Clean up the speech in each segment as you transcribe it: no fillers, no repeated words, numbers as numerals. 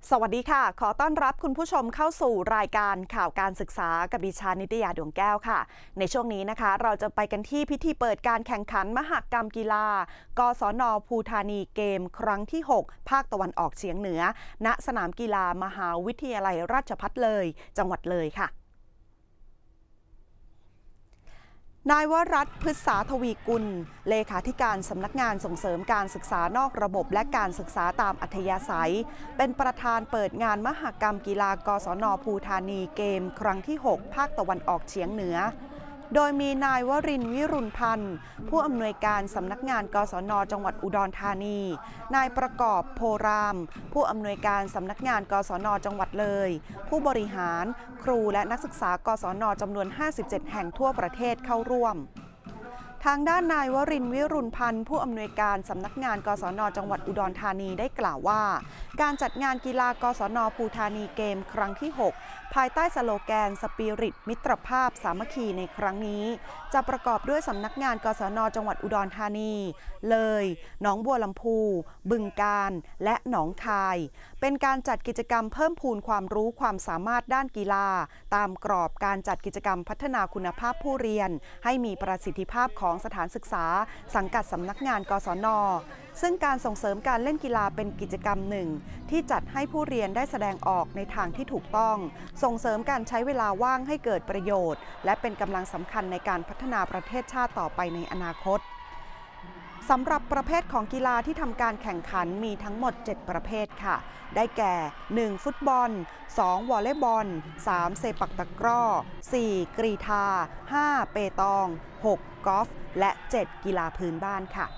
สวัสดีค่ะขอต้อนรับคุณผู้ชมเข้าสู่รายการข่าวการศึกษากับดิฉันนิตยาดวงแก้วค่ะในช่วงนี้นะคะเราจะไปกันที่พิธีเปิดการแข่งขันมหกรรมกีฬากศน.ภูธานีเกมครั้งที่ 6 ภาคตะวันออกเฉียงเหนือณสนามกีฬามหาวิทยาลัยราชภัฏเลยจังหวัดเลยค่ะนายวรัตน์ พฤกษาทวีกุลเลขาธิการสำนักงานส่งเสริมการศึกษานอกระบบและการศึกษาตามอัธยาศัยเป็นประธานเปิดงานมหกรรมกีฬากศน.ภูธานีเกมครั้งที่ 6 ภาคตะวันออกเฉียงเหนือโดยมีนายวรินทร์ วิรุณพันธ์ผู้อำนวยการสำนักงานกศน.จังหวัดอุดรธานีนายประกอบโพรามผู้อำนวยการสำนักงานกศน.จังหวัดเลยผู้บริหารครูและนักศึกษากศน.จำนวน 57 แห่งทั่วประเทศเข้าร่วมทางด้านนายวรินทร์ วิรุณพันธ์ผู้อำนวยการสำนักงานกศน.จังหวัดอุดรธานีได้กล่าวว่าการจัดงานกีฬากศน.ภูธานีเกมครั้งที่ 6 ภายใต้สโลแกนสปิริตมิตรภาพสามัคคีในครั้งนี้จะประกอบด้วยสำนักงานกศน.จังหวัดอุดรธานีเลยหนองบัวลำพูบึงกาฬและหนองคายเป็นการจัดกิจกรรมเพิ่มพูนความรู้ความสามารถด้านกีฬาตามกรอบการจัดกิจกรรมพัฒนาคุณภาพผู้เรียนให้มีประสิทธิภาพของสถานศึกษาสังกัดสำนักงานกศน.ซึ่งการส่งเสริมการเล่นกีฬาเป็นกิจกรรมหนึ่งที่จัดให้ผู้เรียนได้แสดงออกในทางที่ถูกต้องส่งเสริมการใช้เวลาว่างให้เกิดประโยชน์และเป็นกำลังสำคัญในการพัฒนาประเทศชาติต่อไปในอนาคตสำหรับประเภทของกีฬาที่ทำการแข่งขันมีทั้งหมด 7 ประเภทค่ะได้แก่ 1. ฟุตบอล 2. วอลเลย์บอล 3. เซปักตะกร้อ 4. กรีฑา 5. เปตอง 6. กอล์ฟและ 7. กีฬาพื้นบ้านค่ะ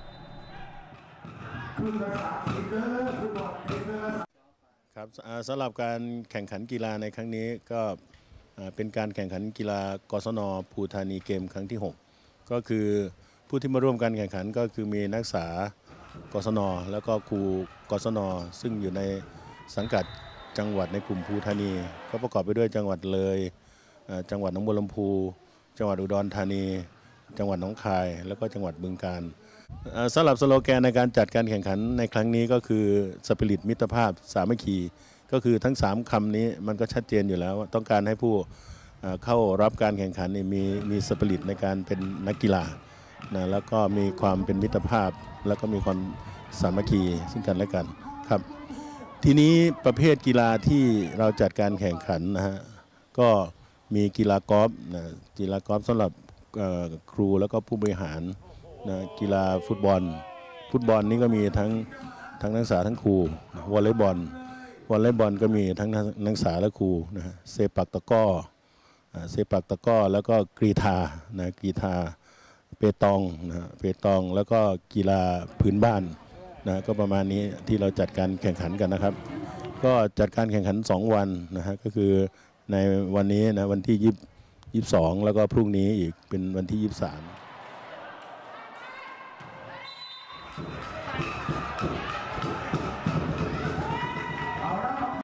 ครับสำหรับการแข่งขันกีฬาในครั้งนี้ก็เป็นการแข่งขันกีฬากศน.ภูธานีเกมครั้งที่ 6 ก็คือผู้ที่มาร่วมการแข่งขันก็คือมีนักศึกษากศน.แล้วก็ครูกศน.ซึ่งอยู่ในสังกัดจังหวัดในกลุ่มภูธานีก็ประกอบไปด้วยจังหวัดเลยจังหวัดหนองบัวลำพูจังหวัดอุดรธานีจังหวัดหนองคายแล้วก็จังหวัดบึงกาฬสำหรับสโลแกนในการจัดการแข่งขันในครั้งนี้ก็คือสปิริตมิตรภาพสามัคคีก็คือทั้ง3คำนี้มันก็ชัดเจนอยู่แล้วต้องการให้ผู้เข้ารับการแข่งขันมีสปิริตในการเป็นนักกีฬานะแล้วก็มีความเป็นมิตรภาพแล้วก็มีความสามัคคีซึ่งกันและกันครับทีนี้ประเภทกีฬาที่เราจัดการแข่งขันนะฮะก็มีกีฬากอล์ฟนะกีฬากอล์ฟสำหรับครูแล้วก็ผู้บริหารนะกีฬาฟุตบอลนี่ก็มีทั้งนักศึกษาทั้งครูวอลเลย์บอลก็มีทั้งนักศึกษาและครูนะฮะเซปักตะกร้อแล้วก็กรีฑานะกรีฑาเปตองนะเปตองแล้วก็กีฬาพื้นบ้านนะก็ประมาณนี้ที่เราจัดการแข่งขันกันนะครับก็จัดการแข่งขัน2วันนะฮะก็คือในวันนี้นะวันที่22แล้วก็พรุ่งนี้อีกเป็นวันที่23